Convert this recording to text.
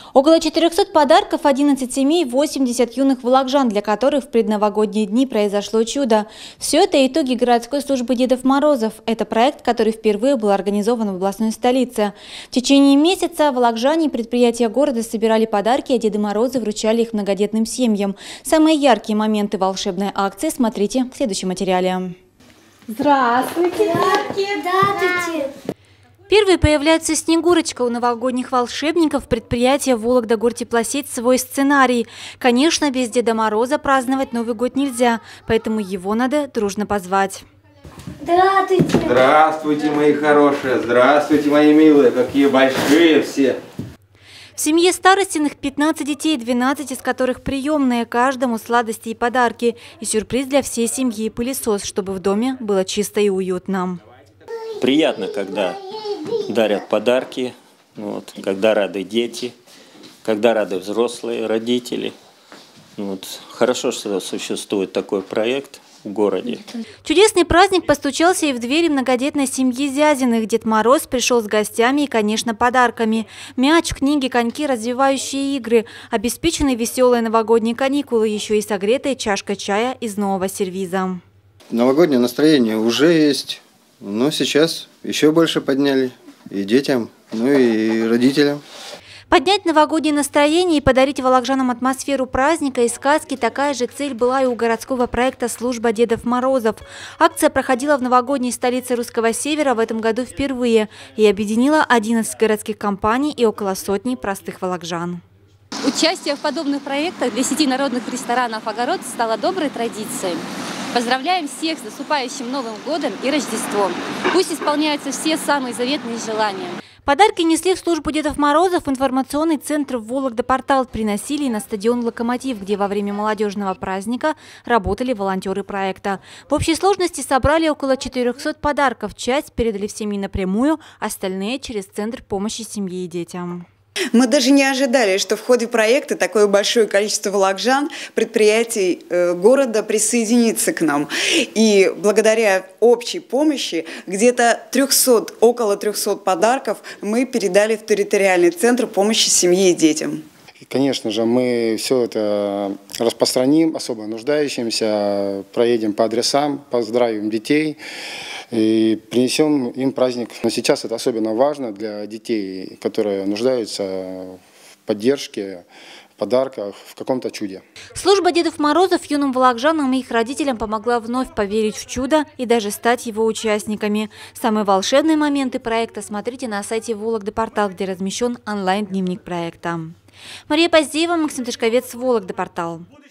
Около 400 подарков, 11 семей, 80 юных волокжан, для которых в предновогодние дни произошло чудо. Все это итоги городской службы Дедов Морозов. Это проект, который впервые был организован в областной столице. В течение месяца волокжане и предприятия города собирали подарки, а Деды Морозы вручали их многодетным семьям. Самые яркие моменты волшебной акции смотрите в следующем материале. Здравствуйте! Здравствуйте! Первой появляется Снегурочка. У новогодних волшебников предприятия «Вологда-Гортеплосеть» свой сценарий. Конечно, без Деда Мороза праздновать Новый год нельзя, поэтому его надо дружно позвать. Здравствуйте! Здравствуйте, мои хорошие! Здравствуйте, мои милые! Какие большие все! В семье Старостиных 15 детей, 12 из которых приемные, каждому сладости и подарки. И сюрприз для всей семьи – пылесос, чтобы в доме было чисто и уютно. Приятно, когда дарят подарки, когда рады дети, когда рады взрослые, родители. Хорошо, что существует такой проект в городе. Чудесный праздник постучался и в двери многодетной семьи Зязиных. Дед Мороз пришел с гостями и, конечно, подарками. Мяч, книги, коньки, развивающие игры, обеспеченные веселые новогодние каникулы, еще и согретая чашка чая из нового сервиза. Новогоднее настроение уже есть. Но сейчас еще больше подняли и детям, и родителям. Поднять новогоднее настроение и подарить волокжанам атмосферу праздника и сказки – такая же цель была и у городского проекта «Служба Дедов Морозов». Акция проходила в новогодней столице Русского Севера в этом году впервые и объединила 11 городских компаний и около сотни простых волокжан. Участие в подобных проектах для сети народных ресторанов «Огород» стало доброй традицией. Поздравляем всех с наступающим Новым годом и Рождеством. Пусть исполняются все самые заветные желания. Подарки несли в службу Дедов Морозов, информационный центр «Вологда-Портал», приносили и на стадион «Локомотив», где во время молодежного праздника работали волонтеры проекта. В общей сложности собрали около 400 подарков. Часть передали в семьи напрямую, остальные через Центр помощи семье и детям. Мы даже не ожидали, что в ходе проекта такое большое количество волокжан, предприятий города присоединится к нам. И благодаря общей помощи где-то около 300 подарков мы передали в территориальный центр помощи семье и детям. Конечно же, мы все это распространим особо нуждающимся, проедем по адресам, поздравим детей и принесем им праздник. Но сейчас это особенно важно для детей, которые нуждаются в поддержке, в подарках, в каком-то чуде. Служба Дедов Морозов юным волокжанам и их родителям помогла вновь поверить в чудо и даже стать его участниками. Самые волшебные моменты проекта смотрите на сайте Вологда-Портал, где размещен онлайн-дневник проекта. Мария Поздеева, Максим Тышковец, Вологда-Портал.